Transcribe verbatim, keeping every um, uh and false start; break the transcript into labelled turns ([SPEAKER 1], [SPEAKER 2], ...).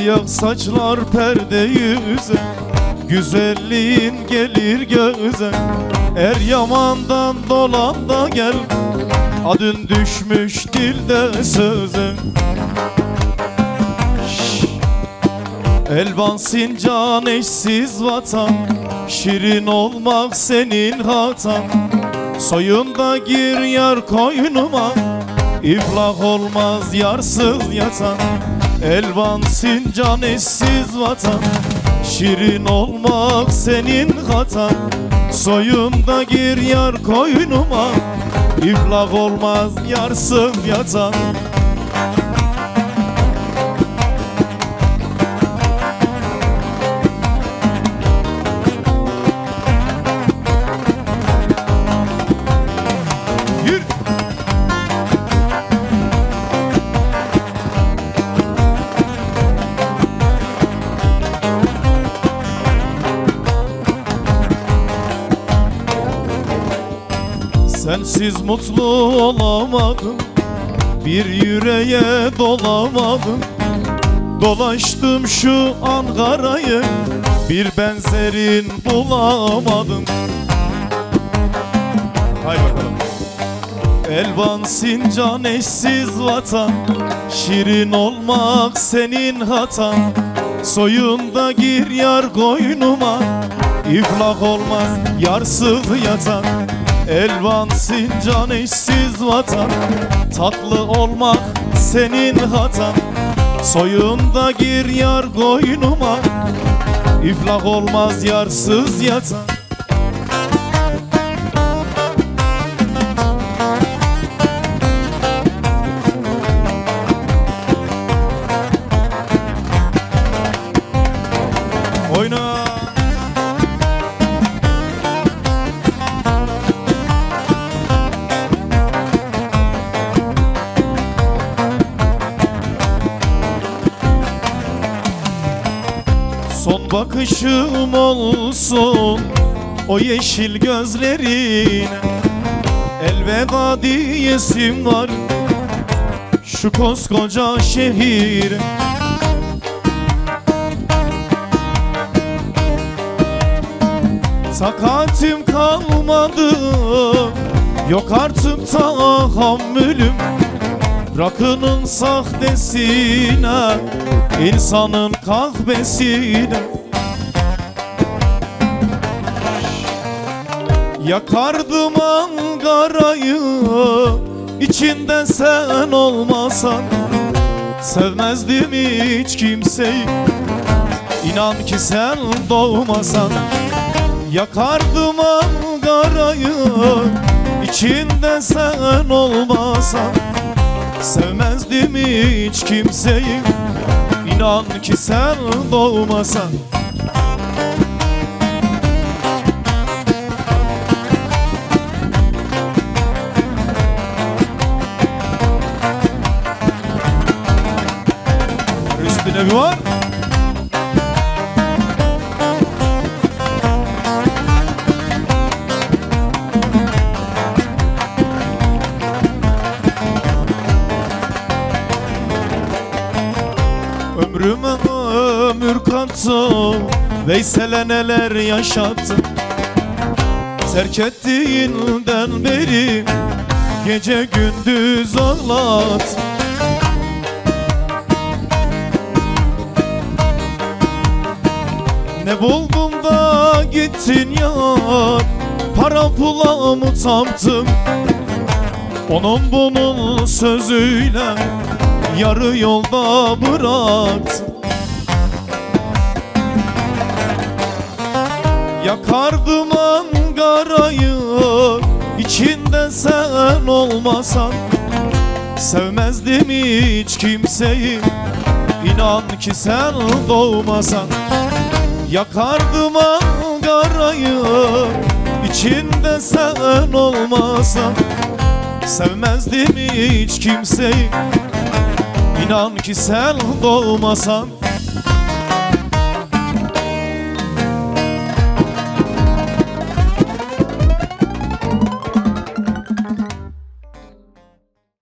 [SPEAKER 1] Siyah saçlar perde yüze, güzelliğin gelir göze. Er yamandan dolan da gel, adın düşmüş dilde söze. Elvan Sincan eşsiz vatan, şirin olmak senin hatan. Soyunda gir yar koynuma, iflah olmaz yarsız yatan. Elvan Sincan eşsiz vatan, şirin olmak senin hatan. Soyunda gir yar koynuma, iflah olmaz yarsız yatan. Sensiz mutlu olamadım, bir yüreğe dolamadım. Dolaştım şu Ankara'yı, bir benzerin bulamadım. Hay bakalım. Elvan Sincan eşsiz vatan, şirin olmak senin hatan. Soyunda gir yar koynuma, iflah olmaz yarsız yatan. Elvan Sincan eşsiz vatan, tatlı olmak senin hatan. Soyunda gir yar koynuma, iflah olmaz yarsız yatan. Oyna. Son bakışım olsun o yeşil gözlerine, elveda diyesim var şu koskoca şehire. Takatim kalmadı, yok artık tahammülüm. Rakının sahtesine, insanın kahvesine. Yakardım Ankara'yı, içinde sen olmasan. Sevmezdim hiç kimseyi, inan ki sen doğmasan. Yakardım Ankara'yı, içinde sen olmasan. Sevmezdim hiç kimseyi, inan ki sen doğmasan. Üstüne bir var. Ömrüme ömür kattı, Veysel'e neler yaşattı. Terk ettiğinden beri gece gündüz ağlat. Ne buldun da gittin yar, para pula mı taptın? Onun bunun sözüyle yarı yolda bıraktın. Yakardım Ankara'yı, içinde sen olmasan. Sevmezdim hiç kimseyi, inan ki sen doğmasan. Yakardım Ankara'yı, içinde sen olmasan. Sevmezdim hiç kimseyi, İnan ki sen doğmasan.